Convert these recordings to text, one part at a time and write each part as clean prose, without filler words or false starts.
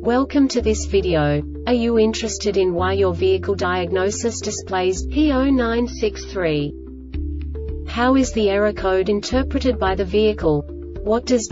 Welcome to this video. Are you interested in why your vehicle diagnosis displays P0963? How is the error code interpreted by the vehicle? What does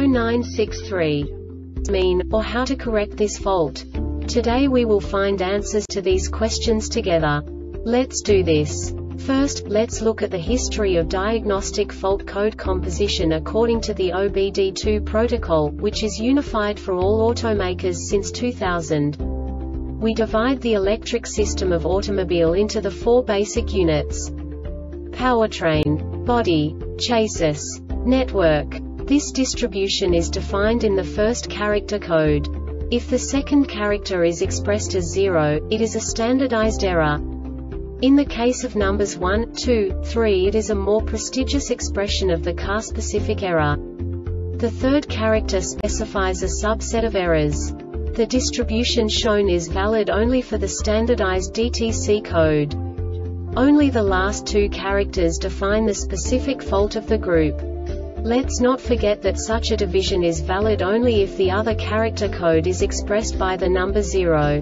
P0963 mean, or how to correct this fault? Today we will find answers to these questions together. Let's do this. First, let's look at the history of diagnostic fault code composition according to the OBD2 protocol, which is unified for all automakers since 2000. We divide the electric system of automobile into the four basic units: powertrain, body, chassis, network. This distribution is defined in the first character code. If the second character is expressed as 0, it is a standardized error. In the case of numbers 1, 2, 3, it is a more prestigious expression of the car-specific error. The third character specifies a subset of errors. The distribution shown is valid only for the standardized DTC code. Only the last two characters define the specific fault of the group. Let's not forget that such a division is valid only if the other character code is expressed by the number 0.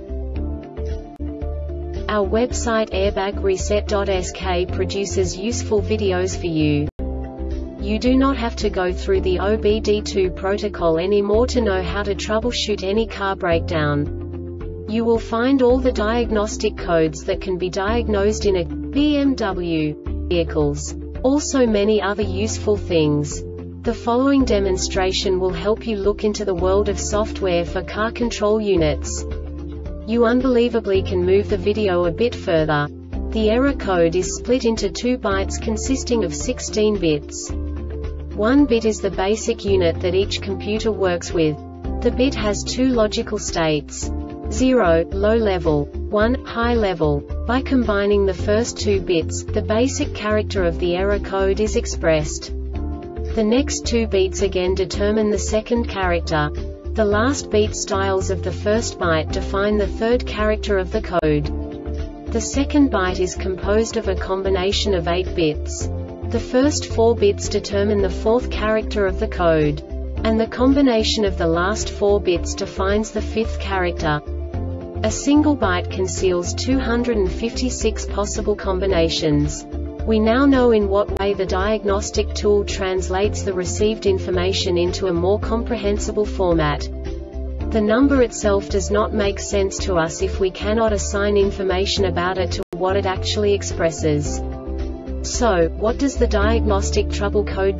Our website airbagreset.sk produces useful videos for you. You do not have to go through the OBD2 protocol anymore to know how to troubleshoot any car breakdown. You will find all the diagnostic codes that can be diagnosed in a BMW vehicles. Also many other useful things. The following demonstration will help you look into the world of software for car control units. You unbelievably can move the video a bit further. The error code is split into 2 bytes consisting of 16 bits. 1 bit is the basic unit that each computer works with. The bit has 2 logical states: 0, low level, 1, high level. By combining the first 2 bits, the basic character of the error code is expressed. The next 2 beats again determine the second character. The last beat styles of the first byte define the third character of the code. The second byte is composed of a combination of 8 bits. The first 4 bits determine the fourth character of the code. And the combination of the last 4 bits defines the fifth character. A single byte conceals 256 possible combinations. We now know in what way the diagnostic tool translates the received information into a more comprehensible format. The number itself does not make sense to us if we cannot assign information about it to what it actually expresses. So, what does the diagnostic trouble code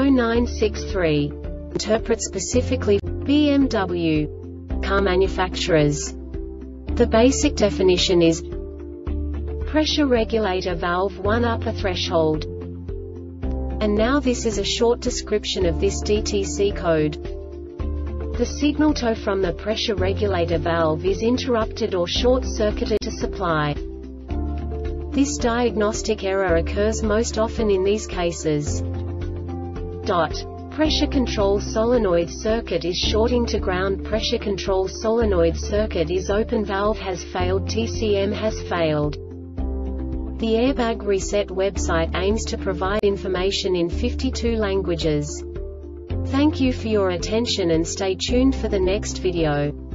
P0963 interpret specifically for BMW car manufacturers? The basic definition is pressure regulator valve 1 upper threshold. And now this is a short description of this DTC code. The signal flow from the pressure regulator valve is interrupted or short-circuited to supply. This diagnostic error occurs most often in these cases. Pressure control solenoid circuit is shorting to ground. Pressure control solenoid circuit is open. Valve has failed. TCM has failed. The Airbag Reset website aims to provide information in 52 languages. Thank you for your attention and stay tuned for the next video.